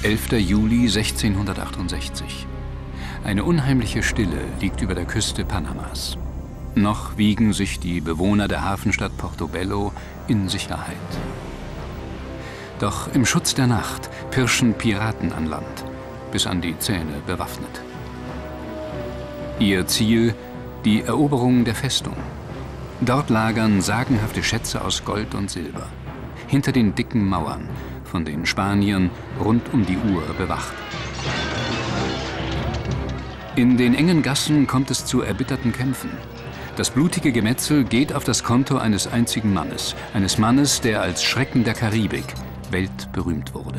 11. Juli 1668. Eine unheimliche Stille liegt über der Küste Panamas. Noch wiegen sich die Bewohner der Hafenstadt Portobello in Sicherheit. Doch im Schutz der Nacht pirschen Piraten an Land, bis an die Zähne bewaffnet. Ihr Ziel: die Eroberung der Festung. Dort lagern sagenhafte Schätze aus Gold und Silber, hinter den dicken Mauern, von den Spaniern rund um die Uhr bewacht. In den engen Gassen kommt es zu erbitterten Kämpfen. Das blutige Gemetzel geht auf das Konto eines einzigen Mannes, der als Schrecken der Karibik weltberühmt wurde.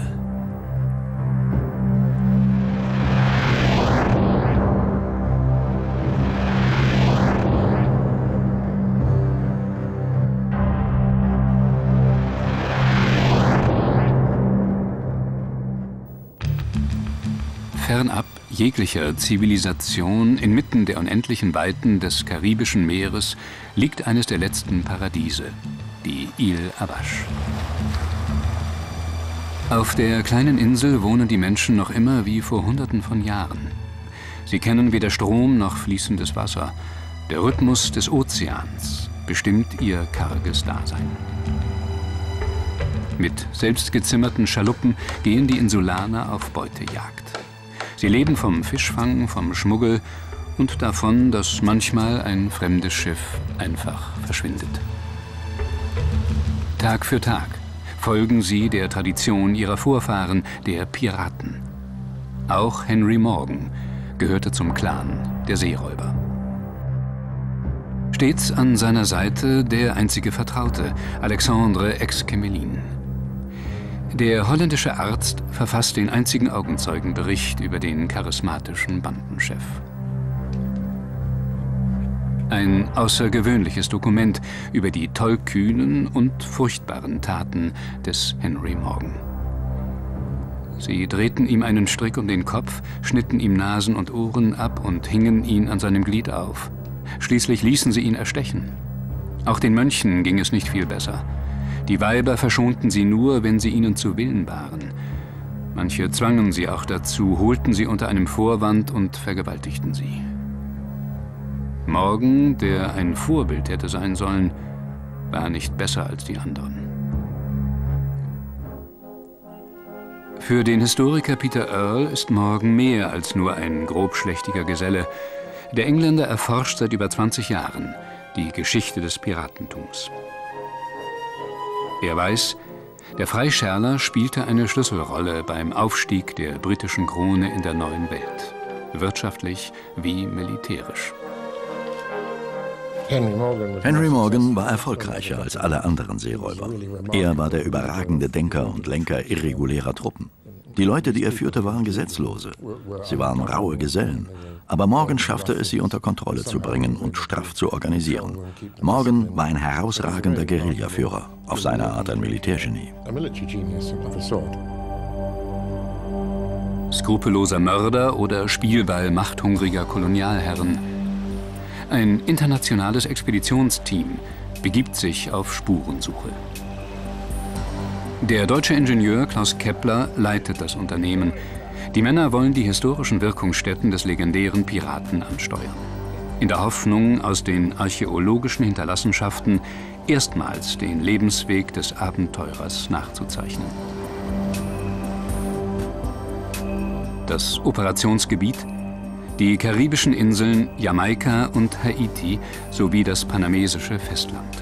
Fernab jeglicher Zivilisation, inmitten der unendlichen Weiten des Karibischen Meeres, liegt eines der letzten Paradiese, die Île Abache. Auf der kleinen Insel wohnen die Menschen noch immer wie vor Hunderten von Jahren. Sie kennen weder Strom noch fließendes Wasser. Der Rhythmus des Ozeans bestimmt ihr karges Dasein. Mit selbstgezimmerten Schaluppen gehen die Insulaner auf Beutejagd. Sie leben vom Fischfang, vom Schmuggel und davon, dass manchmal ein fremdes Schiff einfach verschwindet. Tag für Tag folgen sie der Tradition ihrer Vorfahren, der Piraten. Auch Henry Morgan gehörte zum Clan der Seeräuber. Stets an seiner Seite der einzige Vertraute, Alexandre Exquemelin. Der holländische Arzt verfasst den einzigen Augenzeugenbericht über den charismatischen Bandenchef. Ein außergewöhnliches Dokument über die tollkühnen und furchtbaren Taten des Henry Morgan. Sie drehten ihm einen Strick um den Kopf, schnitten ihm Nasen und Ohren ab und hingen ihn an seinem Glied auf. Schließlich ließen sie ihn erstechen. Auch den Mönchen ging es nicht viel besser. Die Weiber verschonten sie nur, wenn sie ihnen zu Willen waren. Manche zwangen sie auch dazu, holten sie unter einem Vorwand und vergewaltigten sie. Morgan, der ein Vorbild hätte sein sollen, war nicht besser als die anderen. Für den Historiker Peter Earle ist Morgan mehr als nur ein grobschlächtiger Geselle. Der Engländer erforscht seit über 20 Jahren die Geschichte des Piratentums. Er weiß, der Freischärler spielte eine Schlüsselrolle beim Aufstieg der britischen Krone in der neuen Welt, wirtschaftlich wie militärisch. Henry Morgan war erfolgreicher als alle anderen Seeräuber. Er war der überragende Denker und Lenker irregulärer Truppen. Die Leute, die er führte, waren Gesetzlose. Sie waren raue Gesellen. Aber Morgan schaffte es, sie unter Kontrolle zu bringen und straff zu organisieren. Morgan war ein herausragender Guerillaführer, auf seine Art ein Militärgenie. Skrupelloser Mörder oder Spielball machthungriger Kolonialherren. Ein internationales Expeditionsteam begibt sich auf Spurensuche. Der deutsche Ingenieur Klaus Kepler leitet das Unternehmen. Die Männer wollen die historischen Wirkungsstätten des legendären Piraten ansteuern. In der Hoffnung, aus den archäologischen Hinterlassenschaften erstmals den Lebensweg des Abenteurers nachzuzeichnen. Das Operationsgebiet: die karibischen Inseln Jamaika und Haiti sowie das panamesische Festland.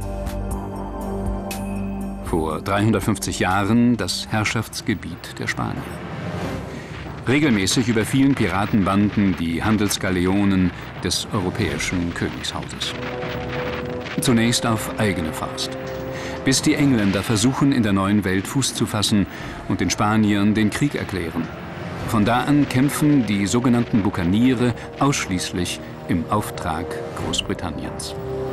Vor 350 Jahren das Herrschaftsgebiet der Spanier. Regelmäßig überfielen Piratenbanden die Handelsgaleonen des europäischen Königshauses. Zunächst auf eigene Faust, bis die Engländer versuchen, in der neuen Welt Fuß zu fassen und den Spaniern den Krieg erklären. Von da an kämpfen die sogenannten Bukaniere ausschließlich im Auftrag Großbritanniens.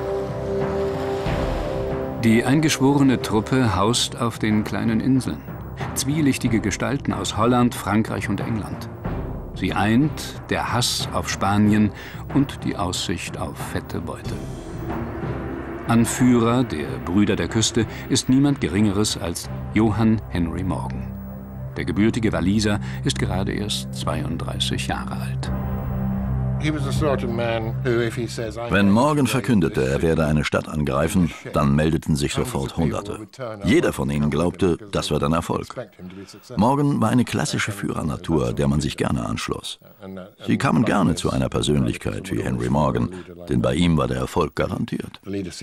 Die eingeschworene Truppe haust auf den kleinen Inseln. Zwielichtige Gestalten aus Holland, Frankreich und England. Sie eint der Hass auf Spanien und die Aussicht auf fette Beute. Anführer der Brüder der Küste ist niemand Geringeres als Johann Henry Morgan. Der gebürtige Waliser ist gerade erst 32 Jahre alt. Wenn Morgan verkündete, er werde eine Stadt angreifen, dann meldeten sich sofort Hunderte. Jeder von ihnen glaubte, das wird ein Erfolg. Morgan war eine klassische Führernatur, der man sich gerne anschloss. Sie kamen gerne zu einer Persönlichkeit wie Henry Morgan, denn bei ihm war der Erfolg garantiert.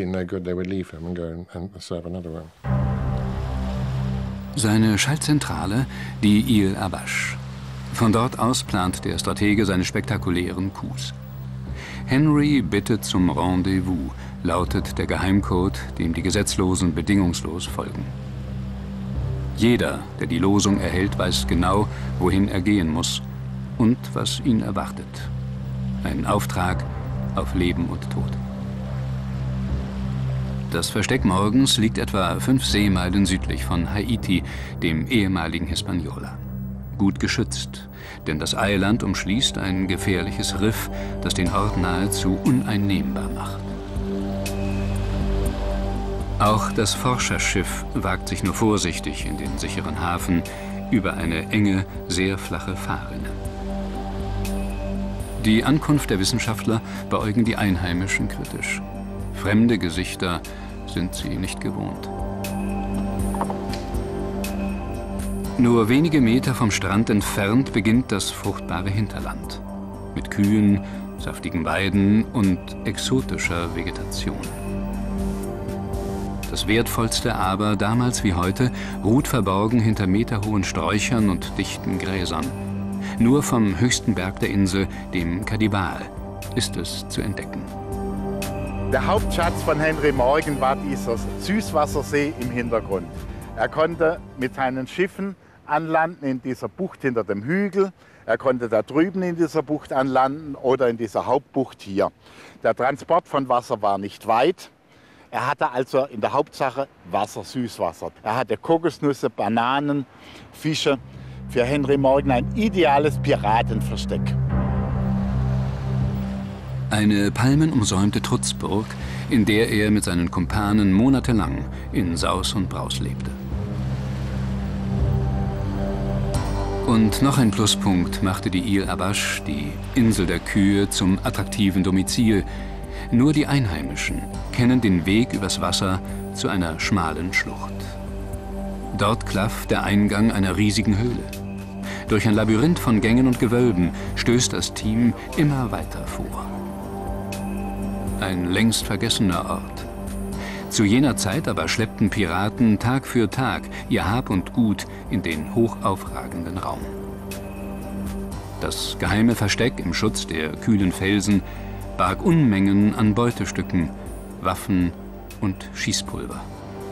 Seine Schaltzentrale, die Île Abache. Von dort aus plant der Stratege seine spektakulären Coups. Henry bittet zum Rendezvous, lautet der Geheimcode, dem die Gesetzlosen bedingungslos folgen. Jeder, der die Losung erhält, weiß genau, wohin er gehen muss und was ihn erwartet. Ein Auftrag auf Leben und Tod. Das Versteck Morgans liegt etwa 5 Seemeilen südlich von Haiti, dem ehemaligen Hispaniola. Gut geschützt, denn das Eiland umschließt ein gefährliches Riff, das den Ort nahezu uneinnehmbar macht. Auch das Forscherschiff wagt sich nur vorsichtig in den sicheren Hafen über eine enge, sehr flache Fahrrinne. Die Ankunft der Wissenschaftler beäugen die Einheimischen kritisch. Fremde Gesichter sind sie nicht gewohnt. Nur wenige Meter vom Strand entfernt beginnt das fruchtbare Hinterland. Mit Kühen, saftigen Weiden und exotischer Vegetation. Das Wertvollste aber, damals wie heute, ruht verborgen hinter meterhohen Sträuchern und dichten Gräsern. Nur vom höchsten Berg der Insel, dem Kadibal, ist es zu entdecken. Der Hauptschatz von Henry Morgan war dieser Süßwassersee im Hintergrund. Er konnte mit seinen Schiffen anlanden in dieser Bucht hinter dem Hügel. Er konnte da drüben in dieser Bucht anlanden oder in dieser Hauptbucht hier. Der Transport von Wasser war nicht weit. Er hatte also in der Hauptsache Wasser, Süßwasser. Er hatte Kokosnüsse, Bananen, Fische. Für Henry Morgan ein ideales Piratenversteck. Eine palmenumsäumte Trutzburg, in der er mit seinen Kumpanen monatelang in Saus und Braus lebte. Und noch ein Pluspunkt machte die Île Abache, die Insel der Kühe, zum attraktiven Domizil. Nur die Einheimischen kennen den Weg übers Wasser zu einer schmalen Schlucht. Dort klafft der Eingang einer riesigen Höhle. Durch ein Labyrinth von Gängen und Gewölben stößt das Team immer weiter vor. Ein längst vergessener Ort. Zu jener Zeit aber schleppten Piraten Tag für Tag ihr Hab und Gut in den hochaufragenden Raum. Das geheime Versteck im Schutz der kühlen Felsen barg Unmengen an Beutestücken, Waffen und Schießpulver.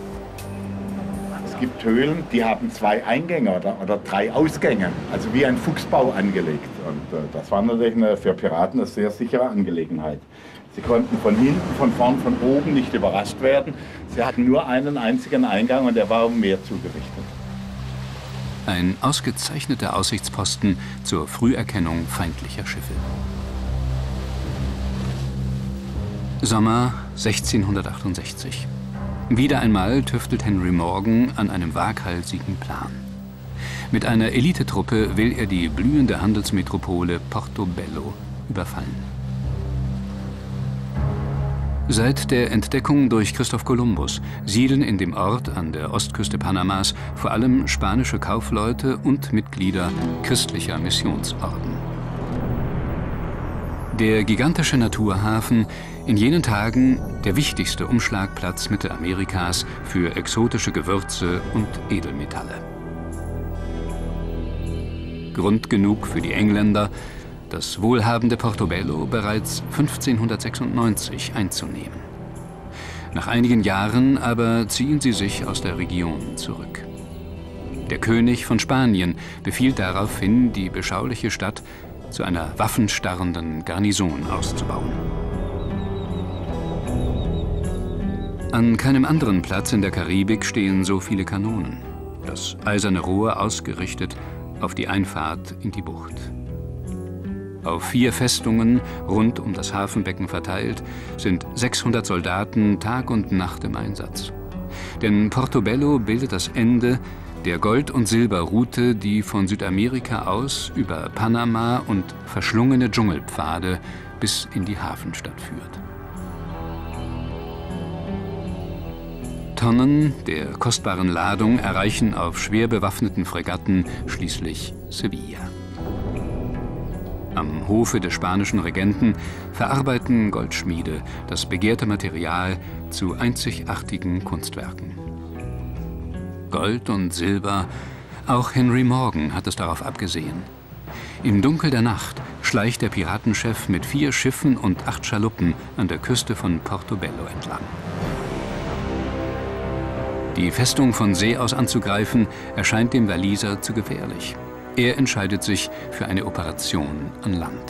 Es gibt Höhlen, die haben 2 Eingänge oder 3 Ausgänge, also wie ein Fuchsbau angelegt. Und das war natürlich für Piraten eine sehr sichere Angelegenheit. Sie konnten von hinten, von vorn, von oben nicht überrascht werden. Sie hatten nur einen einzigen Eingang und der war um Meer zugerichtet. Ein ausgezeichneter Aussichtsposten zur Früherkennung feindlicher Schiffe. Sommer 1668. Wieder einmal tüftelt Henry Morgan an einem waghalsigen Plan. Mit einer Elitetruppe will er die blühende Handelsmetropole Portobello überfallen. Seit der Entdeckung durch Christoph Kolumbus siedeln in dem Ort an der Ostküste Panamas vor allem spanische Kaufleute und Mitglieder christlicher Missionsorden. Der gigantische Naturhafen, in jenen Tagen der wichtigste Umschlagplatz Mittelamerikas für exotische Gewürze und Edelmetalle. Grund genug für die Engländer, das wohlhabende Portobello bereits 1596 einzunehmen. Nach einigen Jahren aber ziehen sie sich aus der Region zurück. Der König von Spanien befiehlt daraufhin, die beschauliche Stadt zu einer waffenstarrenden Garnison auszubauen. An keinem anderen Platz in der Karibik stehen so viele Kanonen. Das eiserne Rohr ausgerichtet auf die Einfahrt in die Bucht. Auf 4 Festungen rund um das Hafenbecken verteilt sind 600 Soldaten Tag und Nacht im Einsatz. Denn Portobello bildet das Ende der Gold- und Silberroute, die von Südamerika aus über Panama und verschlungene Dschungelpfade bis in die Hafenstadt führt. Tonnen der kostbaren Ladung erreichen auf schwer bewaffneten Fregatten schließlich Sevilla. Am Hofe des spanischen Regenten verarbeiten Goldschmiede das begehrte Material zu einzigartigen Kunstwerken. Gold und Silber, auch Henry Morgan hat es darauf abgesehen. Im Dunkel der Nacht schleicht der Piratenchef mit 4 Schiffen und 8 Schaluppen an der Küste von Portobello entlang. Die Festung von See aus anzugreifen, erscheint dem Waliser zu gefährlich. Er entscheidet sich für eine Operation an Land.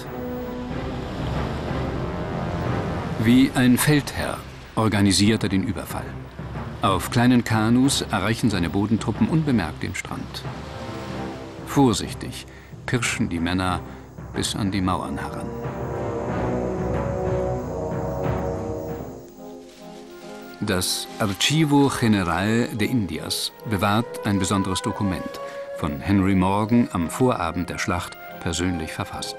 Wie ein Feldherr organisiert er den Überfall. Auf kleinen Kanus erreichen seine Bodentruppen unbemerkt den Strand. Vorsichtig pirschen die Männer bis an die Mauern heran. Das Archivo General de Indias bewahrt ein besonderes Dokument, von Henry Morgan am Vorabend der Schlacht persönlich verfasst.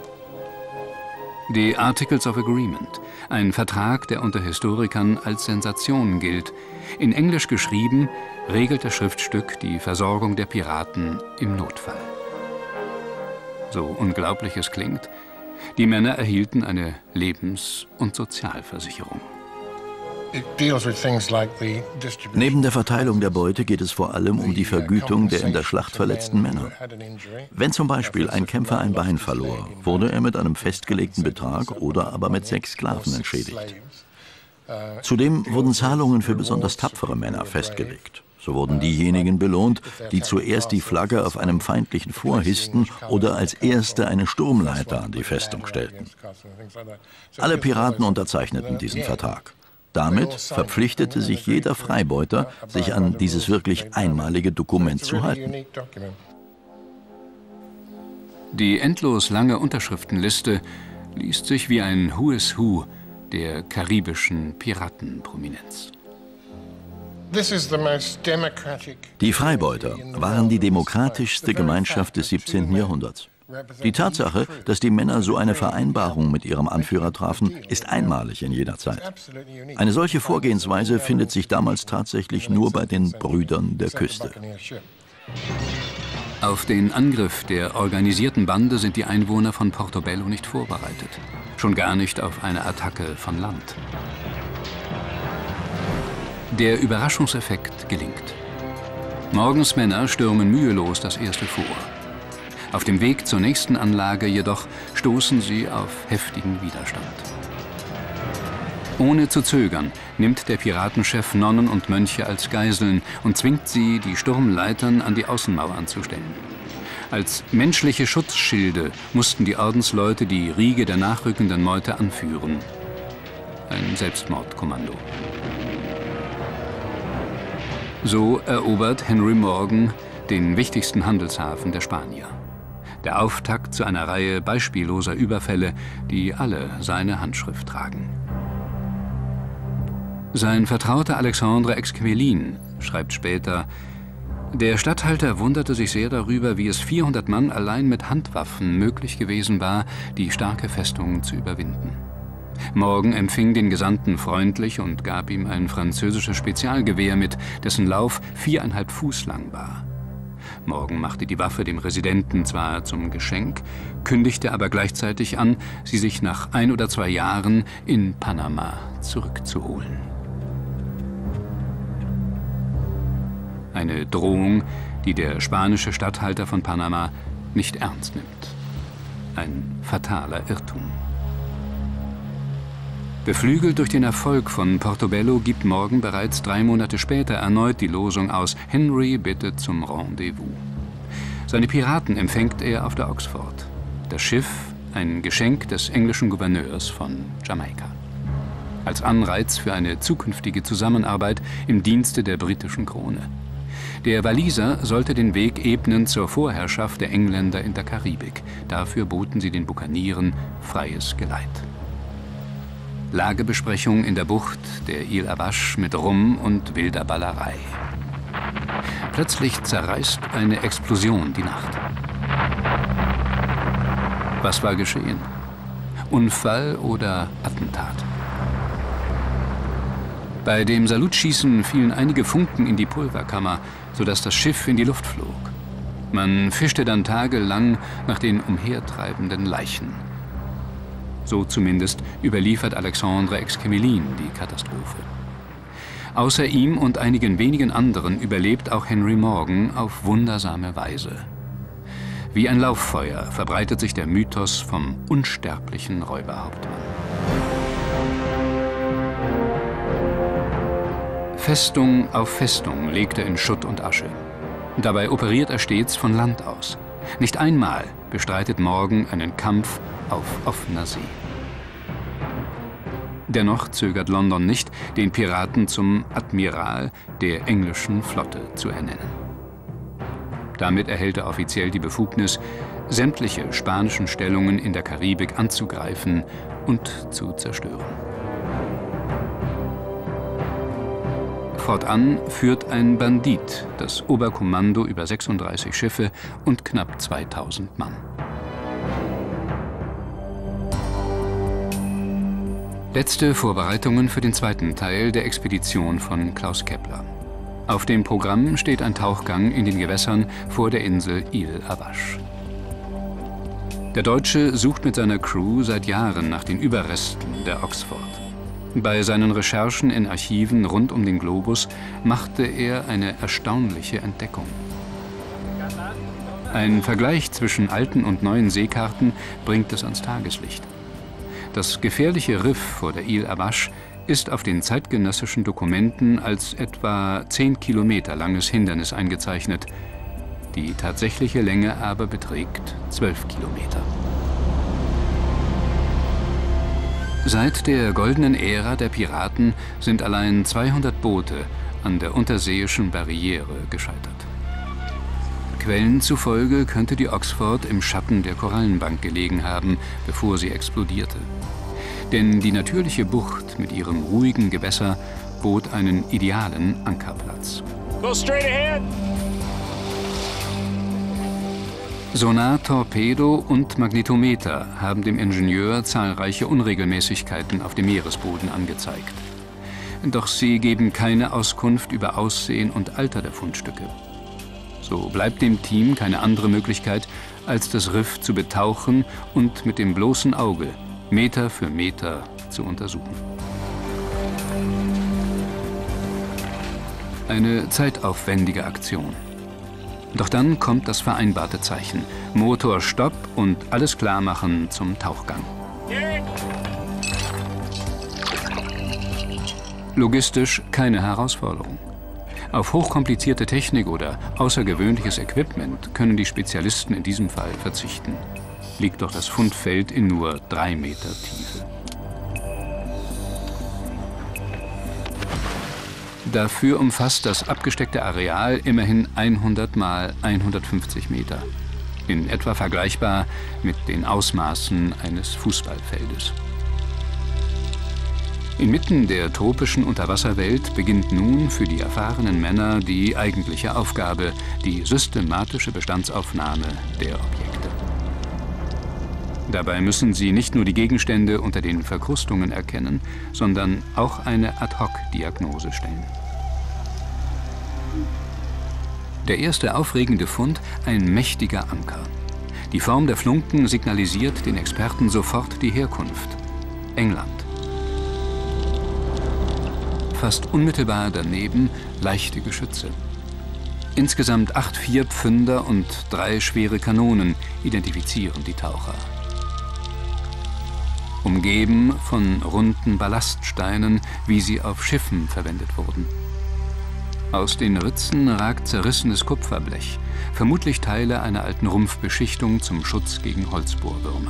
Die Articles of Agreement, ein Vertrag, der unter Historikern als Sensation gilt. In Englisch geschrieben, regelt das Schriftstück die Versorgung der Piraten im Notfall. So unglaublich es klingt, die Männer erhielten eine Lebens- und Sozialversicherung. Neben der Verteilung der Beute geht es vor allem um die Vergütung der in der Schlacht verletzten Männer. Wenn zum Beispiel ein Kämpfer ein Bein verlor, wurde er mit einem festgelegten Betrag oder aber mit 6 Sklaven entschädigt. Zudem wurden Zahlungen für besonders tapfere Männer festgelegt. So wurden diejenigen belohnt, die zuerst die Flagge auf einem feindlichen Fort hissten oder als Erste eine Sturmleiter an die Festung stellten. Alle Piraten unterzeichneten diesen Vertrag. Damit verpflichtete sich jeder Freibeuter, sich an dieses wirklich einmalige Dokument zu halten. Die endlos lange Unterschriftenliste liest sich wie ein Who is Who der karibischen Piratenprominenz. Die Freibeuter waren die demokratischste Gemeinschaft des 17. Jahrhunderts. Die Tatsache, dass die Männer so eine Vereinbarung mit ihrem Anführer trafen, ist einmalig in jeder Zeit. Eine solche Vorgehensweise findet sich damals tatsächlich nur bei den Brüdern der Küste. Auf den Angriff der organisierten Bande sind die Einwohner von Portobello nicht vorbereitet. Schon gar nicht auf eine Attacke von Land. Der Überraschungseffekt gelingt. Morgans Männer stürmen mühelos das erste Fort. Auf dem Weg zur nächsten Anlage jedoch stoßen sie auf heftigen Widerstand. Ohne zu zögern nimmt der Piratenchef Nonnen und Mönche als Geiseln und zwingt sie, die Sturmleitern an die Außenmauern zu stellen. Als menschliche Schutzschilde mussten die Ordensleute die Riege der nachrückenden Meute anführen. Ein Selbstmordkommando. So erobert Henry Morgan den wichtigsten Handelshafen der Spanier. Der Auftakt zu einer Reihe beispielloser Überfälle, die alle seine Handschrift tragen. Sein Vertrauter Alexandre Exquelin schreibt später: Der Statthalter wunderte sich sehr darüber, wie es 400 Mann allein mit Handwaffen möglich gewesen war, die starke Festung zu überwinden. Morgan empfing den Gesandten freundlich und gab ihm ein französisches Spezialgewehr mit, dessen Lauf 4,5 Fuß lang war. Morgan machte die Waffe dem Residenten zwar zum Geschenk, kündigte aber gleichzeitig an, sie sich nach 1 oder 2 Jahren in Panama zurückzuholen. Eine Drohung, die der spanische Statthalter von Panama nicht ernst nimmt. Ein fataler Irrtum. Beflügelt durch den Erfolg von Portobello gibt Morgan bereits 3 Monate später erneut die Losung aus: Henry bittet zum Rendezvous. Seine Piraten empfängt er auf der Oxford. Das Schiff, ein Geschenk des englischen Gouverneurs von Jamaika. Als Anreiz für eine zukünftige Zusammenarbeit im Dienste der britischen Krone. Der Waliser sollte den Weg ebnen zur Vorherrschaft der Engländer in der Karibik. Dafür boten sie den Bukanieren freies Geleit. Lagebesprechung in der Bucht der Île Abache mit Rum und wilder Ballerei. Plötzlich zerreißt eine Explosion die Nacht. Was war geschehen? Unfall oder Attentat? Bei dem Salutschießen fielen einige Funken in die Pulverkammer, sodass das Schiff in die Luft flog. Man fischte dann tagelang nach den umhertreibenden Leichen. So zumindest überliefert Alexandre Exquemelin die Katastrophe. Außer ihm und einigen wenigen anderen überlebt auch Henry Morgan auf wundersame Weise. Wie ein Lauffeuer verbreitet sich der Mythos vom unsterblichen Räuberhauptmann. Festung auf Festung legt er in Schutt und Asche. Dabei operiert er stets von Land aus. Nicht einmal bestreitet Morgan einen Kampf auf offener See. Dennoch zögert London nicht, den Piraten zum Admiral der englischen Flotte zu ernennen. Damit erhält er offiziell die Befugnis, sämtliche spanischen Stellungen in der Karibik anzugreifen und zu zerstören. Fortan führt ein Bandit das Oberkommando über 36 Schiffe und knapp 2000 Mann. Letzte Vorbereitungen für den zweiten Teil der Expedition von Klaus Kepler. Auf dem Programm steht ein Tauchgang in den Gewässern vor der Insel Île-à-Vache. Der Deutsche sucht mit seiner Crew seit Jahren nach den Überresten der Oxford. Bei seinen Recherchen in Archiven rund um den Globus machte er eine erstaunliche Entdeckung. Ein Vergleich zwischen alten und neuen Seekarten bringt es ans Tageslicht. Das gefährliche Riff vor der Île-à-Vache ist auf den zeitgenössischen Dokumenten als etwa 10 Kilometer langes Hindernis eingezeichnet. Die tatsächliche Länge aber beträgt 12 Kilometer. Seit der goldenen Ära der Piraten sind allein 200 Boote an der unterseeischen Barriere gescheitert. Quellen zufolge könnte die Oxford im Schatten der Korallenbank gelegen haben, bevor sie explodierte. Denn die natürliche Bucht mit ihrem ruhigen Gewässer bot einen idealen Ankerplatz. Go straight ahead. Sonar, Torpedo und Magnetometer haben dem Ingenieur zahlreiche Unregelmäßigkeiten auf dem Meeresboden angezeigt. Doch sie geben keine Auskunft über Aussehen und Alter der Fundstücke. So bleibt dem Team keine andere Möglichkeit, als das Riff zu betauchen und mit dem bloßen Auge Meter für Meter zu untersuchen. Eine zeitaufwendige Aktion. Doch dann kommt das vereinbarte Zeichen. Motorstopp und alles klarmachen zum Tauchgang. Logistisch keine Herausforderung. Auf hochkomplizierte Technik oder außergewöhnliches Equipment können die Spezialisten in diesem Fall verzichten. Liegt doch das Fundfeld in nur 3 Meter Tiefe. Dafür umfasst das abgesteckte Areal immerhin 100 mal 150 Meter. In etwa vergleichbar mit den Ausmaßen eines Fußballfeldes. Inmitten der tropischen Unterwasserwelt beginnt nun für die erfahrenen Männer die eigentliche Aufgabe, die systematische Bestandsaufnahme der Objekte. Dabei müssen sie nicht nur die Gegenstände unter den Verkrustungen erkennen, sondern auch eine Ad-hoc-Diagnose stellen. Der erste aufregende Fund, ein mächtiger Anker. Die Form der Flunken signalisiert den Experten sofort die Herkunft: England. Fast unmittelbar daneben leichte Geschütze. Insgesamt 8 4-Pfünder und 3 schwere Kanonen identifizieren die Taucher. Umgeben von runden Ballaststeinen, wie sie auf Schiffen verwendet wurden. Aus den Ritzen ragt zerrissenes Kupferblech, vermutlich Teile einer alten Rumpfbeschichtung zum Schutz gegen Holzbohrwürmer.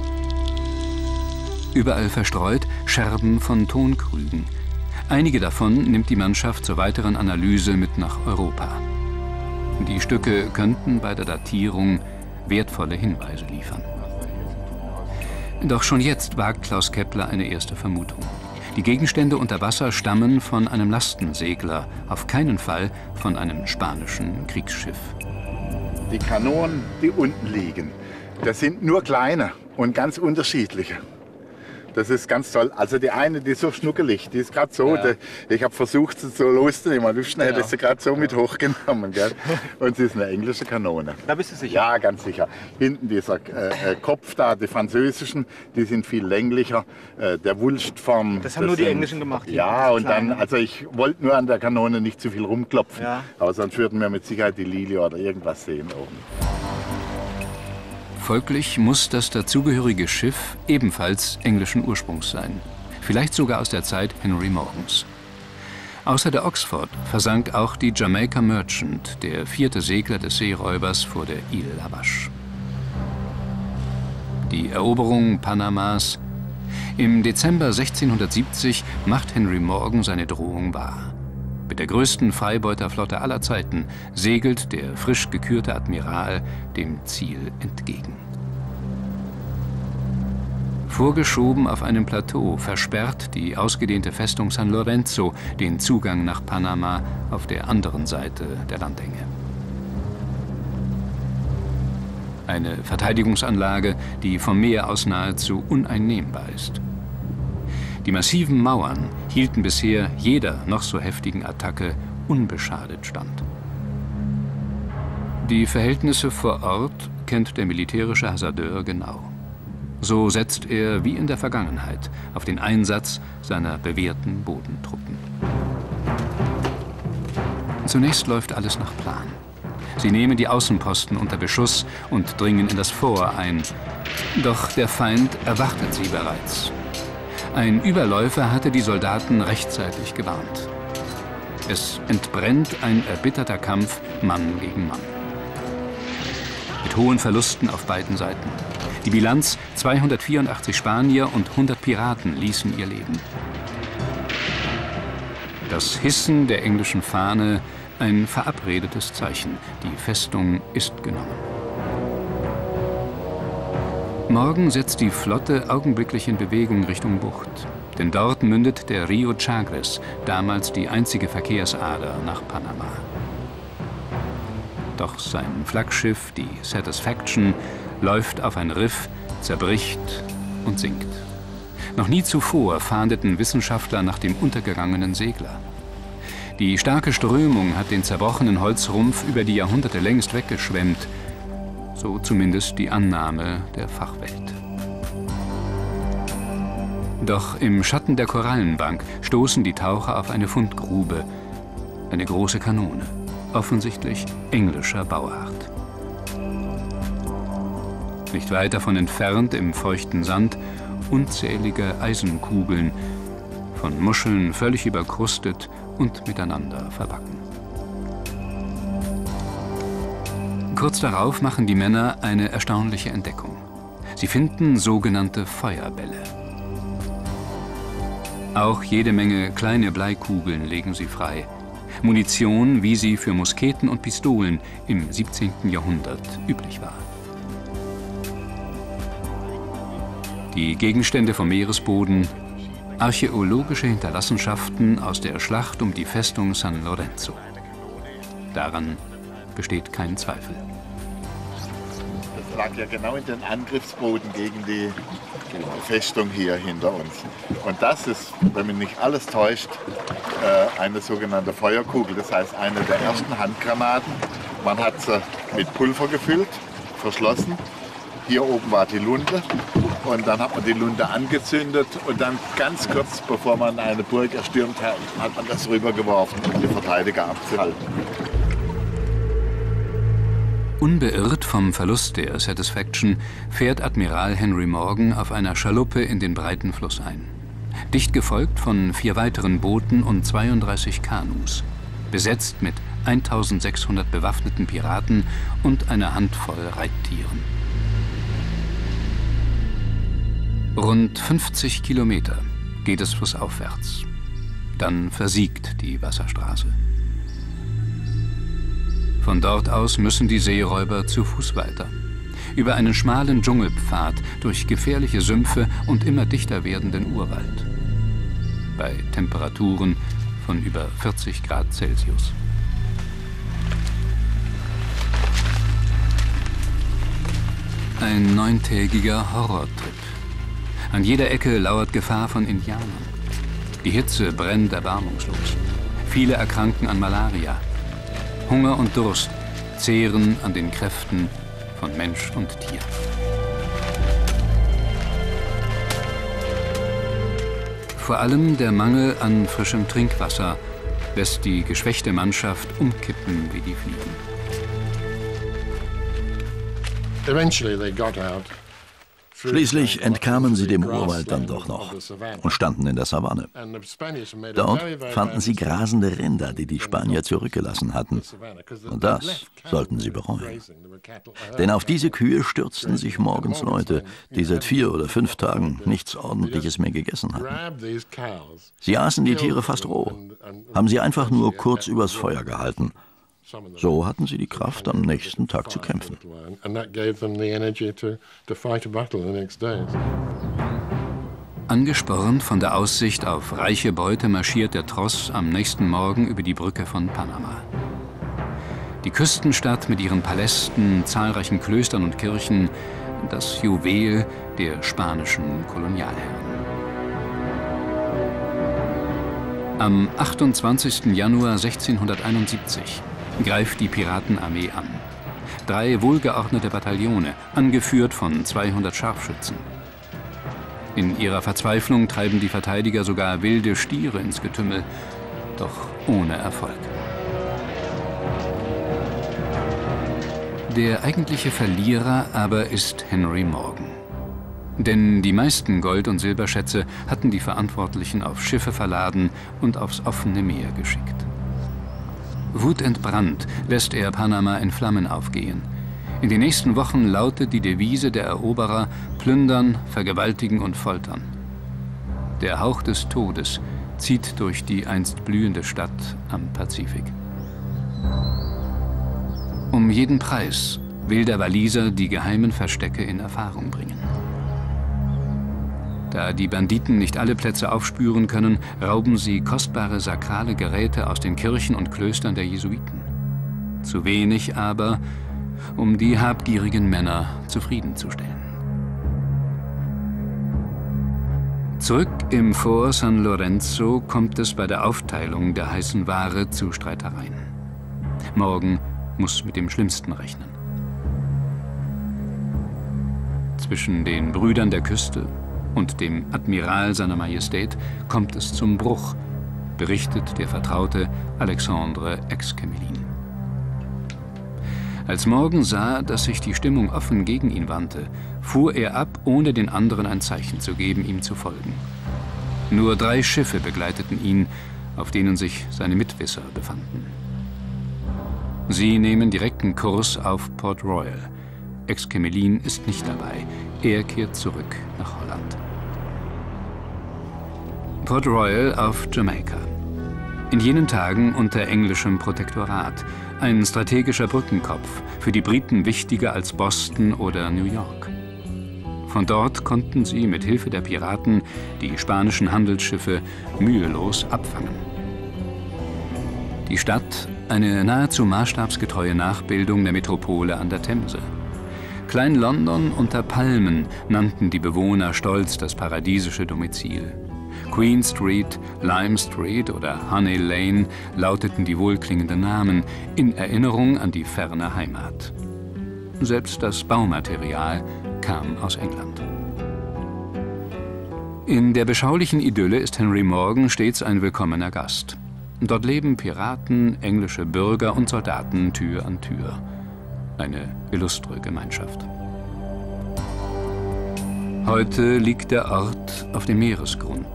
Überall verstreut Scherben von Tonkrügen. Einige davon nimmt die Mannschaft zur weiteren Analyse mit nach Europa. Die Stücke könnten bei der Datierung wertvolle Hinweise liefern. Doch schon jetzt wagt Klaus Kepler eine erste Vermutung. Die Gegenstände unter Wasser stammen von einem Lastensegler, auf keinen Fall von einem spanischen Kriegsschiff. Die Kanonen, die unten liegen, das sind nur kleine und ganz unterschiedliche. Das ist ganz toll. Also die eine, die ist so schnuckelig, die ist gerade so. Ja. Ich habe versucht, sie so loszunehmen. Du hättest sie gerade so mit hochgenommen. Gell? Und sie ist eine englische Kanone. Da bist du sicher? Ja, ganz sicher. Hinten dieser Kopf da, die französischen, die sind viel länglicher. Der Wulstform. Das haben nur die englischen gemacht. Ja, und dann, also ich wollte nur an der Kanone nicht zu viel rumklopfen. Ja. Aber sonst würden wir mit Sicherheit die Lilie oder irgendwas sehen oben. Folglich muss das dazugehörige Schiff ebenfalls englischen Ursprungs sein. Vielleicht sogar aus der Zeit Henry Morgans. Außer der Oxford versank auch die Jamaica Merchant, der 4. Segler des Seeräubers vor der Ile La Vache. Die Eroberung Panamas. Im Dezember 1670 macht Henry Morgan seine Drohung wahr. Mit der größten Freibeuterflotte aller Zeiten segelt der frisch gekürte Admiral dem Ziel entgegen. Vorgeschoben auf einem Plateau versperrt die ausgedehnte Festung San Lorenzo den Zugang nach Panama auf der anderen Seite der Landenge. Eine Verteidigungsanlage, die vom Meer aus nahezu uneinnehmbar ist. Die massiven Mauern hielten bisher jeder noch so heftigen Attacke unbeschadet stand. Die Verhältnisse vor Ort kennt der militärische Hasardeur genau. So setzt er wie in der Vergangenheit auf den Einsatz seiner bewährten Bodentruppen. Zunächst läuft alles nach Plan. Sie nehmen die Außenposten unter Beschuss und dringen in das Fort ein. Doch der Feind erwartet sie bereits. Ein Überläufer hatte die Soldaten rechtzeitig gewarnt. Es entbrennt ein erbitterter Kampf Mann gegen Mann. Mit hohen Verlusten auf beiden Seiten. Die Bilanz: 284 Spanier und 100 Piraten ließen ihr Leben. Das Hissen der englischen Fahne ein verabredetes Zeichen. Die Festung ist genommen. Morgen setzt die Flotte augenblicklich in Bewegung Richtung Bucht. Denn dort mündet der Rio Chagres, damals die einzige Verkehrsader nach Panama. Doch sein Flaggschiff, die Satisfaction, läuft auf ein Riff, zerbricht und sinkt. Noch nie zuvor fahndeten Wissenschaftler nach dem untergegangenen Segler. Die starke Strömung hat den zerbrochenen Holzrumpf über die Jahrhunderte längst weggeschwemmt. So zumindest die Annahme der Fachwelt. Doch im Schatten der Korallenbank stoßen die Taucher auf eine Fundgrube, eine große Kanone, offensichtlich englischer Bauart. Nicht weit davon entfernt, im feuchten Sand, unzählige Eisenkugeln, von Muscheln völlig überkrustet und miteinander verbacken. Kurz darauf machen die Männer eine erstaunliche Entdeckung. Sie finden sogenannte Feuerbälle. Auch jede Menge kleine Bleikugeln legen sie frei. Munition, wie sie für Musketen und Pistolen im 17. Jahrhundert üblich war. Die Gegenstände vom Meeresboden, archäologische Hinterlassenschaften aus der Schlacht um die Festung San Lorenzo. Daran besteht kein Zweifel. Das lag ja genau in den Angriffsboden gegen die Festung hier hinter uns. Und das ist, wenn mich nicht alles täuscht, eine sogenannte Feuerkugel. Das heißt, eine der ersten Handgranaten. Man hat sie mit Pulver gefüllt, verschlossen. Hier oben war die Lunte. Und dann hat man die Lunte angezündet und dann ganz kurz, bevor man eine Burg erstürmt hat, hat man das rübergeworfen, um die Verteidiger abzuhalten. Unbeirrt vom Verlust der Satisfaction fährt Admiral Henry Morgan auf einer Schaluppe in den breiten Fluss ein. Dicht gefolgt von 4 weiteren Booten und 32 Kanus, besetzt mit 1600 bewaffneten Piraten und einer Handvoll Reittieren. Rund 50 Kilometer geht es flussaufwärts. Dann versiegt die Wasserstraße. Von dort aus müssen die Seeräuber zu Fuß weiter. Über einen schmalen Dschungelpfad, durch gefährliche Sümpfe und immer dichter werdenden Urwald. bei Temperaturen von über 40 Grad Celsius. Ein 9-tägiger Horrortrip. An jeder Ecke lauert Gefahr von Indianern. Die Hitze brennt erbarmungslos. Viele erkranken an Malaria. Hunger und Durst zehren an den Kräften von Mensch und Tier. Vor allem der Mangel an frischem Trinkwasser lässt die geschwächte Mannschaft umkippen wie die Fliegen. Schließlich entkamen sie dem Urwald dann doch noch und standen in der Savanne. Dort fanden sie grasende Rinder, die die Spanier zurückgelassen hatten. Und das sollten sie bereuen. Denn auf diese Kühe stürzten sich morgens Leute, die seit 4 oder 5 Tagen nichts Ordentliches mehr gegessen hatten. Sie aßen die Tiere fast roh, haben sie einfach nur kurz übers Feuer gehalten. So hatten sie die Kraft, am nächsten Tag zu kämpfen. Angespornt von der Aussicht auf reiche Beute marschiert der Tross am nächsten Morgen über die Brücke von Panama. Die Küstenstadt mit ihren Palästen, zahlreichen Klöstern und Kirchen, das Juwel der spanischen Kolonialherren. Am 28. Januar 1671 greift die Piratenarmee an. 3 wohlgeordnete Bataillone, angeführt von 200 Scharfschützen. In ihrer Verzweiflung treiben die Verteidiger sogar wilde Stiere ins Getümmel, doch ohne Erfolg. Der eigentliche Verlierer aber ist Henry Morgan. Denn die meisten Gold- und Silberschätze hatten die Verantwortlichen auf Schiffe verladen und aufs offene Meer geschickt. Wutentbrannt lässt er Panama in Flammen aufgehen. In den nächsten Wochen lautet die Devise der Eroberer: plündern, vergewaltigen und foltern. Der Hauch des Todes zieht durch die einst blühende Stadt am Pazifik. Um jeden Preis will der Waliser die geheimen Verstecke in Erfahrung bringen. Da die Banditen nicht alle Plätze aufspüren können, rauben sie kostbare sakrale Geräte aus den Kirchen und Klöstern der Jesuiten. Zu wenig aber, um die habgierigen Männer zufriedenzustellen. Zurück im Fort San Lorenzo kommt es bei der Aufteilung der heißen Ware zu Streitereien. Morgan muss mit dem Schlimmsten rechnen. Zwischen den Brüdern der Küste und dem Admiral seiner Majestät kommt es zum Bruch, berichtet der Vertraute Alexandre Exquemelin. Als Morgan sah, dass sich die Stimmung offen gegen ihn wandte, fuhr er ab, ohne den anderen ein Zeichen zu geben, ihm zu folgen. Nur 3 Schiffe begleiteten ihn, auf denen sich seine Mitwisser befanden. Sie nehmen direkten Kurs auf Port Royal. Exquemelin ist nicht dabei. Er kehrt zurück nach Holland. Port Royal auf Jamaika. In jenen Tagen unter englischem Protektorat. Ein strategischer Brückenkopf, für die Briten wichtiger als Boston oder New York. Von dort konnten sie mit Hilfe der Piraten die spanischen Handelsschiffe mühelos abfangen. Die Stadt, eine nahezu maßstabsgetreue Nachbildung der Metropole an der Themse. Klein-London unter Palmen nannten die Bewohner stolz das paradiesische Domizil. Queen Street, Lime Street oder Honey Lane lauteten die wohlklingenden Namen in Erinnerung an die ferne Heimat. Selbst das Baumaterial kam aus England. In der beschaulichen Idylle ist Henry Morgan stets ein willkommener Gast. Dort leben Piraten, englische Bürger und Soldaten Tür an Tür. Eine illustre Gemeinschaft. Heute liegt der Ort auf dem Meeresgrund.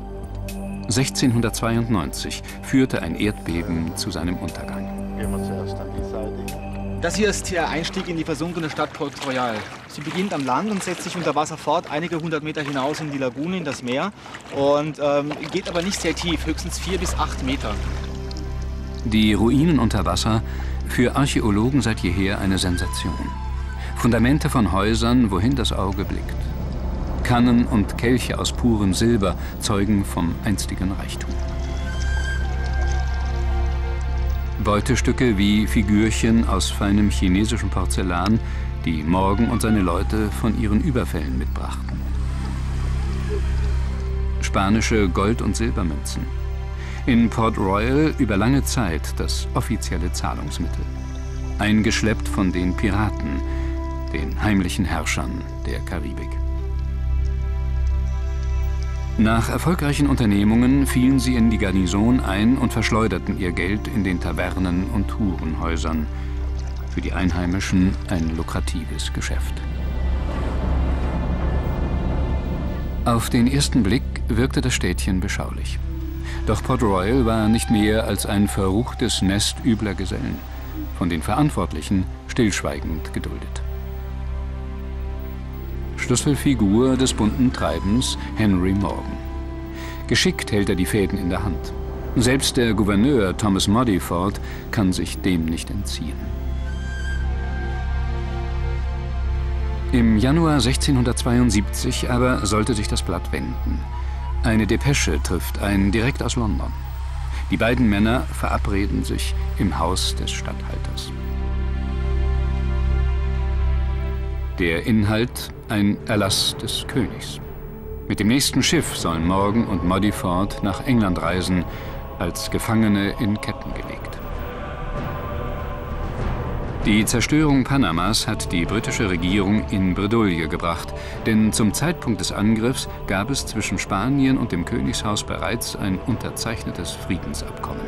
1692 führte ein Erdbeben zu seinem Untergang. Gehen wir zuerst an die Seite. Das hier ist der Einstieg in die versunkene Stadt Port Royal. Sie beginnt am Land und setzt sich unter Wasser fort, einige 100 Meter hinaus in die Lagune, in das Meer. Und geht aber nicht sehr tief, höchstens 4 bis 8 Meter. Die Ruinen unter Wasser, für Archäologen seit jeher eine Sensation. Fundamente von Häusern, wohin das Auge blickt. Kannen und Kelche aus purem Silber zeugen vom einstigen Reichtum. Beutestücke wie Figürchen aus feinem chinesischen Porzellan, die Morgan und seine Leute von ihren Überfällen mitbrachten. Spanische Gold- und Silbermünzen. In Port Royal über lange Zeit das offizielle Zahlungsmittel. Eingeschleppt von den Piraten, den heimlichen Herrschern der Karibik. Nach erfolgreichen Unternehmungen fielen sie in die Garnison ein und verschleuderten ihr Geld in den Tavernen und Hurenhäusern. Für die Einheimischen ein lukratives Geschäft. Auf den ersten Blick wirkte das Städtchen beschaulich. Doch Port Royal war nicht mehr als ein verruchtes Nest übler Gesellen, von den Verantwortlichen stillschweigend geduldet. Schlüsselfigur des bunten Treibens Henry Morgan. Geschickt hält er die Fäden in der Hand. Selbst der Gouverneur Thomas Modiford kann sich dem nicht entziehen. Im Januar 1672 aber sollte sich das Blatt wenden. Eine Depesche trifft ein direkt aus London. Die beiden Männer verabreden sich im Haus des Statthalters. Der Inhalt ein Erlass des Königs. Mit dem nächsten Schiff sollen Morgan und Modiford nach England reisen, als Gefangene in Ketten gelegt. Die Zerstörung Panamas hat die britische Regierung in Bredouille gebracht, denn zum Zeitpunkt des Angriffs gab es zwischen Spanien und dem Königshaus bereits ein unterzeichnetes Friedensabkommen.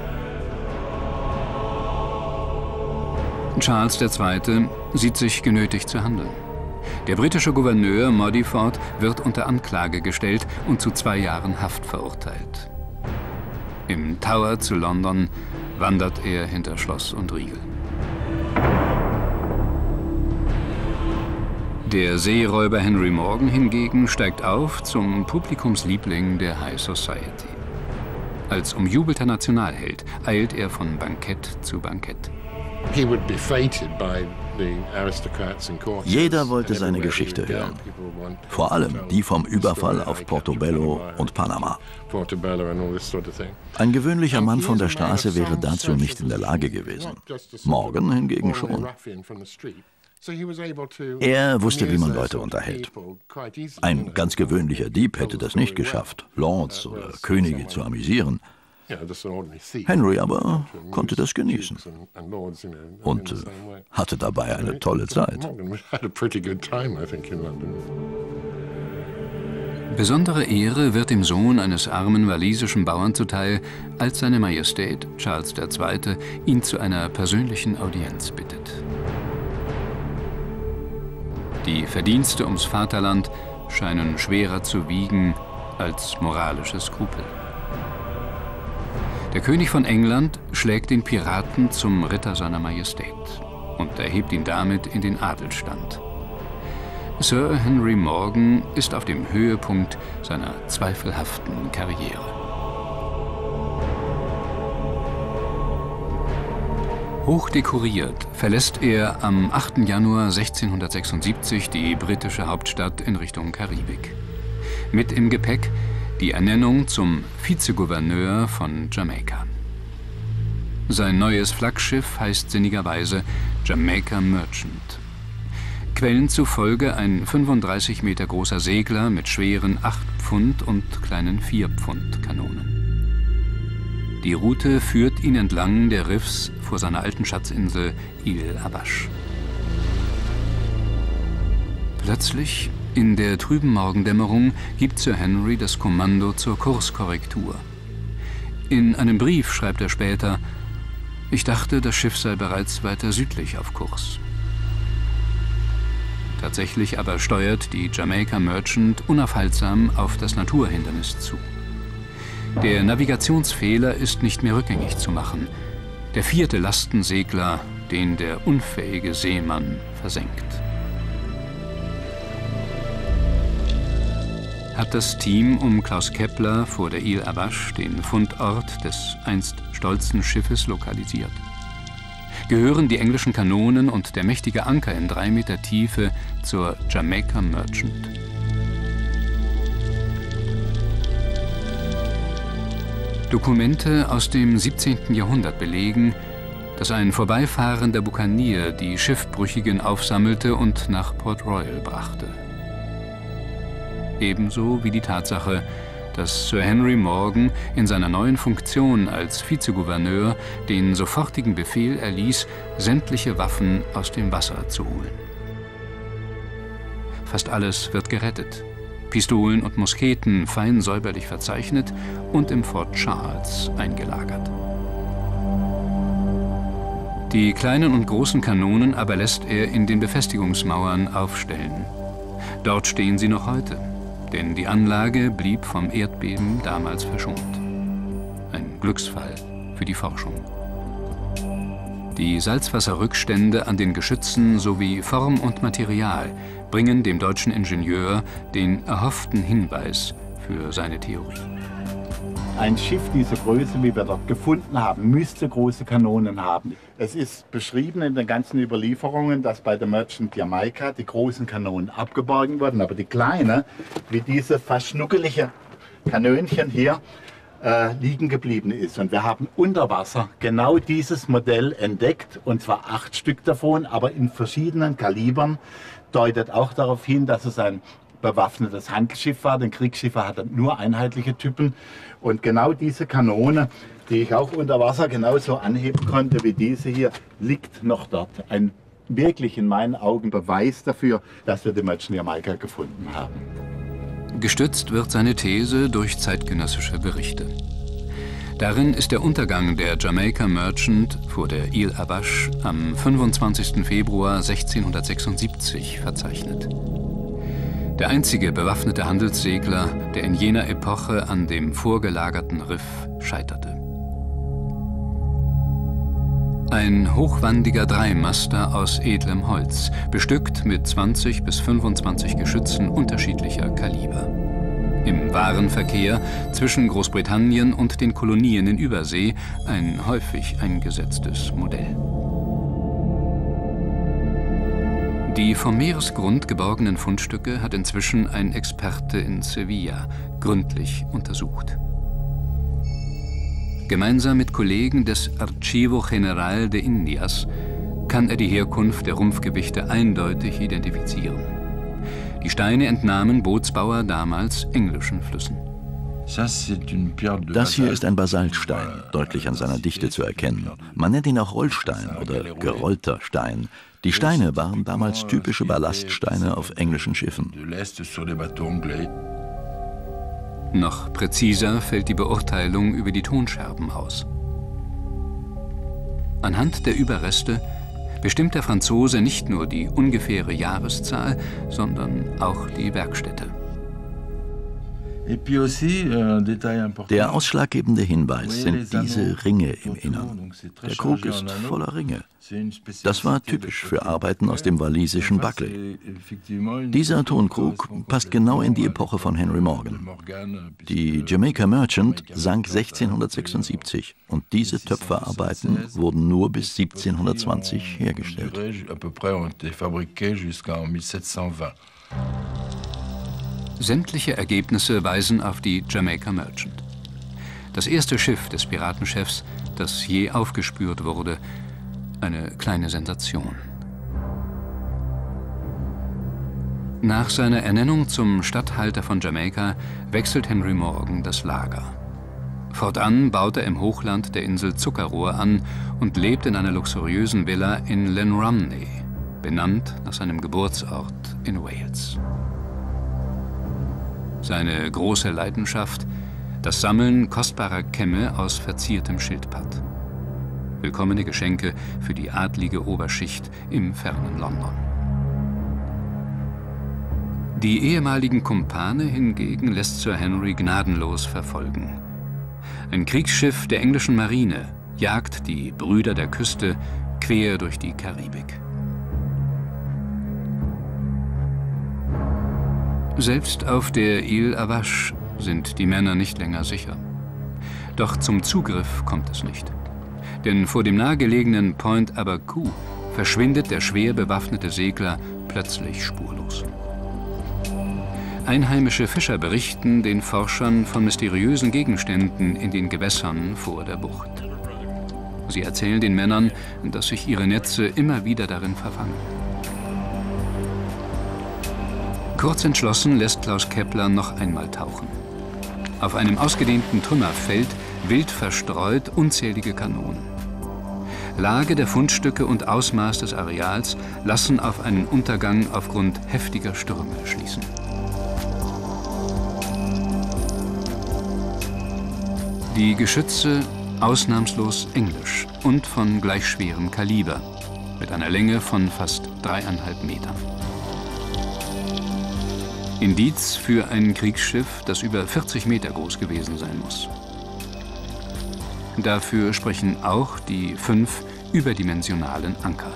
Charles II. Sieht sich genötigt zu handeln. Der britische Gouverneur Modiford wird unter Anklage gestellt und zu 2 Jahren Haft verurteilt. Im Tower zu London wandert er hinter Schloss und Riegel. Der Seeräuber Henry Morgan hingegen steigt auf zum Publikumsliebling der High Society. Als umjubelter Nationalheld eilt er von Bankett zu Bankett. Jeder wollte seine Geschichte hören. Vor allem die vom Überfall auf Portobello und Panama. Ein gewöhnlicher Mann von der Straße wäre dazu nicht in der Lage gewesen. Morgan hingegen schon. Er wusste, wie man Leute unterhält. Ein ganz gewöhnlicher Dieb hätte das nicht geschafft, Lords oder Könige zu amüsieren. Henry aber konnte das genießen und hatte dabei eine tolle Zeit. Besondere Ehre wird dem Sohn eines armen walisischen Bauern zuteil, als seine Majestät Charles II. Ihn zu einer persönlichen Audienz bittet. Die Verdienste ums Vaterland scheinen schwerer zu wiegen als moralische Skrupel. Der König von England schlägt den Piraten zum Ritter seiner Majestät und erhebt ihn damit in den Adelsstand. Sir Henry Morgan ist auf dem Höhepunkt seiner zweifelhaften Karriere. Hochdekoriert verlässt er am 8. Januar 1676 die britische Hauptstadt in Richtung Karibik. Mit im Gepäck die Ernennung zum Vizegouverneur von Jamaika. Sein neues Flaggschiff heißt sinnigerweise Jamaica Merchant. Quellen zufolge ein 35 Meter großer Segler mit schweren 8 Pfund und kleinen 4 Pfund Kanonen. Die Route führt ihn entlang der Riffs vor seiner alten Schatzinsel Île Abache. Plötzlich, in der trüben Morgendämmerung, gibt Sir Henry das Kommando zur Kurskorrektur. In einem Brief schreibt er später: Ich dachte, das Schiff sei bereits weiter südlich auf Kurs. Tatsächlich aber steuert die Jamaica Merchant unaufhaltsam auf das Naturhindernis zu. Der Navigationsfehler ist nicht mehr rückgängig zu machen. Der 4. Lastensegler, den der unfähige Seemann versenkt. Hat das Team um Klaus Kepler vor der Île Abache den Fundort des einst stolzen Schiffes lokalisiert? Gehören die englischen Kanonen und der mächtige Anker in 3 Meter Tiefe zur Jamaica Merchant? Dokumente aus dem 17. Jahrhundert belegen, dass ein vorbeifahrender Bukanier die Schiffbrüchigen aufsammelte und nach Port Royal brachte. Ebenso wie die Tatsache, dass Sir Henry Morgan in seiner neuen Funktion als Vizegouverneur den sofortigen Befehl erließ, sämtliche Waffen aus dem Wasser zu holen. Fast alles wird gerettet. Pistolen und Musketen fein säuberlich verzeichnet und im Fort Charles eingelagert. Die kleinen und großen Kanonen aber lässt er in den Befestigungsmauern aufstellen. Dort stehen sie noch heute, denn die Anlage blieb vom Erdbeben damals verschont. Ein Glücksfall für die Forschung. Die Salzwasserrückstände an den Geschützen sowie Form und Material bringen dem deutschen Ingenieur den erhofften Hinweis für seine Theorie. Ein Schiff dieser Größe, wie wir dort gefunden haben, müsste große Kanonen haben. Es ist beschrieben in den ganzen Überlieferungen, dass bei der Merchant Jamaica die großen Kanonen abgeborgen wurden, aber die kleinen, wie diese fast schnuckelige Kanönchen hier, liegen geblieben ist. Und wir haben unter Wasser genau dieses Modell entdeckt, und zwar 8 Stück davon, aber in verschiedenen Kalibern. Deutet auch darauf hin, dass es ein bewaffnetes Handelsschiff war. Denn Kriegsschiffe hatten nur einheitliche Typen. Und genau diese Kanone, die ich auch unter Wasser genauso anheben konnte wie diese hier, liegt noch dort. Ein wirklich in meinen Augen Beweis dafür, dass wir die Merchant Jamaica gefunden haben. Gestützt wird seine These durch zeitgenössische Berichte. Darin ist der Untergang der Jamaica Merchant vor der Île Abache am 25. Februar 1676 verzeichnet. Der einzige bewaffnete Handelssegler, der in jener Epoche an dem vorgelagerten Riff scheiterte. Ein hochwandiger Dreimaster aus edlem Holz, bestückt mit 20 bis 25 Geschützen unterschiedlicher Kaliber. Im Warenverkehr zwischen Großbritannien und den Kolonien in Übersee ein häufig eingesetztes Modell. Die vom Meeresgrund geborgenen Fundstücke hat inzwischen ein Experte in Sevilla gründlich untersucht. Gemeinsam mit Kollegen des Archivo General de Indias kann er die Herkunft der Rumpfgewichte eindeutig identifizieren. Die Steine entnahmen Bootsbauer damals englischen Flüssen. Das hier ist ein Basaltstein, deutlich an seiner Dichte zu erkennen. Man nennt ihn auch Rollstein oder gerollter Stein. Die Steine waren damals typische Ballaststeine auf englischen Schiffen. Noch präziser fällt die Beurteilung über die Tonscherben aus. Anhand der Überreste bestimmt der Franzose nicht nur die ungefähre Jahreszahl, sondern auch die Werkstätte. Der ausschlaggebende Hinweis sind diese Ringe im Innern. Der Krug ist voller Ringe. Das war typisch für Arbeiten aus dem walisischen Buckley. Dieser Tonkrug passt genau in die Epoche von Henry Morgan. Die Jamaica Merchant sank 1676 und diese Töpferarbeiten wurden nur bis 1720 hergestellt. Sämtliche Ergebnisse weisen auf die Jamaica Merchant. Das erste Schiff des Piratenchefs, das je aufgespürt wurde. Eine kleine Sensation. Nach seiner Ernennung zum Statthalter von Jamaika wechselt Henry Morgan das Lager. Fortan baut er im Hochland der Insel Zuckerrohr an und lebt in einer luxuriösen Villa in Glenrumney, benannt nach seinem Geburtsort in Wales. Seine große Leidenschaft, das Sammeln kostbarer Kämme aus verziertem Schildpatt. Willkommene Geschenke für die adlige Oberschicht im fernen London. Die ehemaligen Kumpane hingegen lässt Sir Henry gnadenlos verfolgen. Ein Kriegsschiff der englischen Marine jagt die Brüder der Küste quer durch die Karibik. Selbst auf der Île Abache sind die Männer nicht länger sicher. Doch zum Zugriff kommt es nicht. Denn vor dem nahegelegenen Point Abacu verschwindet der schwer bewaffnete Segler plötzlich spurlos. Einheimische Fischer berichten den Forschern von mysteriösen Gegenständen in den Gewässern vor der Bucht. Sie erzählen den Männern, dass sich ihre Netze immer wieder darin verfangen. Kurz entschlossen lässt Klaus Kepler noch einmal tauchen. Auf einem ausgedehnten Trümmerfeld, wild verstreut, unzählige Kanonen. Lage der Fundstücke und Ausmaß des Areals lassen auf einen Untergang aufgrund heftiger Stürme schließen. Die Geschütze ausnahmslos englisch und von gleich schwerem Kaliber, mit einer Länge von fast 3,5 Metern. Indiz für ein Kriegsschiff, das über 40 Meter groß gewesen sein muss. Dafür sprechen auch die 5 überdimensionalen Anker.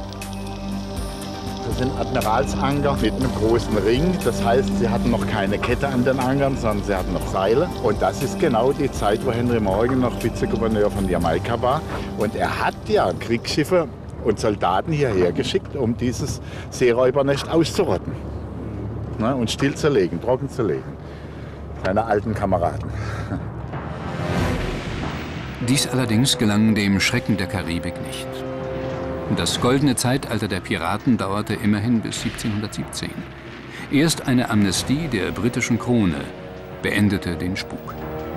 Das sind Admiralsanker mit einem großen Ring. Das heißt, sie hatten noch keine Kette an den Ankern, sondern sie hatten noch Seile. Und das ist genau die Zeit, wo Henry Morgan noch Vizegouverneur von Jamaika war. Und er hat ja Kriegsschiffe und Soldaten hierher geschickt, um dieses Seeräubernest auszurotten. Ne, und stillzulegen, trocken zu legen. Seine alten Kameraden. Dies allerdings gelang dem Schrecken der Karibik nicht. Das goldene Zeitalter der Piraten dauerte immerhin bis 1717. Erst eine Amnestie der britischen Krone beendete den Spuk.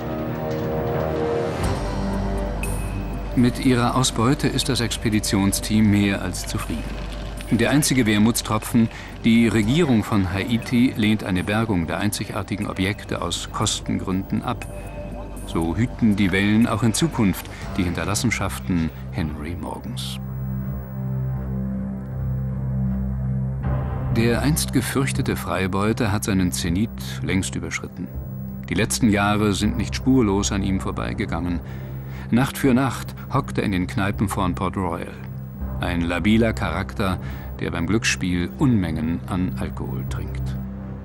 Mit ihrer Ausbeute ist das Expeditionsteam mehr als zufrieden. Der einzige Wermutstropfen: die Regierung von Haiti lehnt eine Bergung der einzigartigen Objekte aus Kostengründen ab. So hüten die Wellen auch in Zukunft die Hinterlassenschaften Henry Morgans. Der einst gefürchtete Freibeuter hat seinen Zenit längst überschritten. Die letzten Jahre sind nicht spurlos an ihm vorbeigegangen. Nacht für Nacht hockt er in den Kneipen von Port Royal. Ein labiler Charakter, der beim Glücksspiel Unmengen an Alkohol trinkt.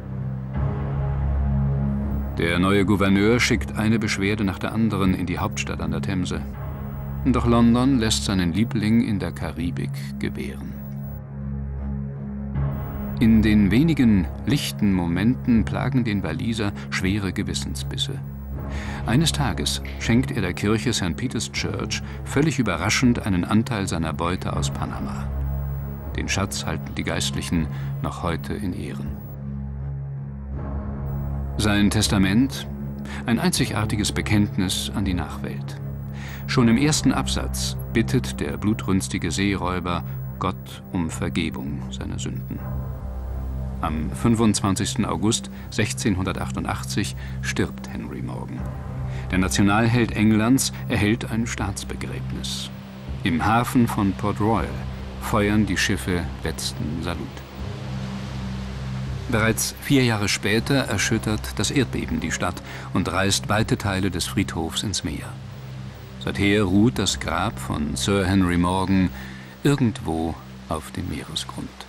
Der neue Gouverneur schickt eine Beschwerde nach der anderen in die Hauptstadt an der Themse. Doch London lässt seinen Liebling in der Karibik gewähren. In den wenigen lichten Momenten plagen den Waliser schwere Gewissensbisse. Eines Tages schenkt er der Kirche St. Peter's Church völlig überraschend einen Anteil seiner Beute aus Panama. Den Schatz halten die Geistlichen noch heute in Ehren. Sein Testament: ein einzigartiges Bekenntnis an die Nachwelt. Schon im ersten Absatz bittet der blutrünstige Seeräuber Gott um Vergebung seiner Sünden. Am 25. August 1688 stirbt Henry Morgan. Der Nationalheld Englands erhält ein Staatsbegräbnis. Im Hafen von Port Royal feuern die Schiffe letzten Salut. Bereits 4 Jahre später erschüttert das Erdbeben die Stadt und reißt weite Teile des Friedhofs ins Meer. Seither ruht das Grab von Sir Henry Morgan irgendwo auf dem Meeresgrund.